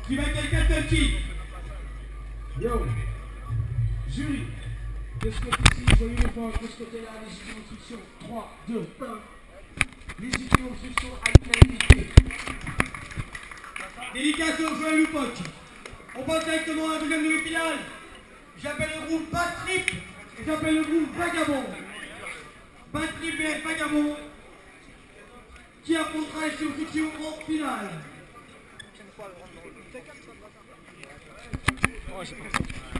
Qui va quelqu'un de qui? Yo. Jury. De ce côté-ci, Joyeux Loufock. De ce côté-là, Légitime Obstruction. 3, 2, 1. Légitime Obstruction à l'unanimité. Dédicace au Joyeux Loufock. On passe directement à la deuxième demi-finale. J'appelle le groupe Fathi et j'appelle le groupe Vagabonds. Fathi vs Vagabonds qui affrontera les Obstruction en finale. Oh,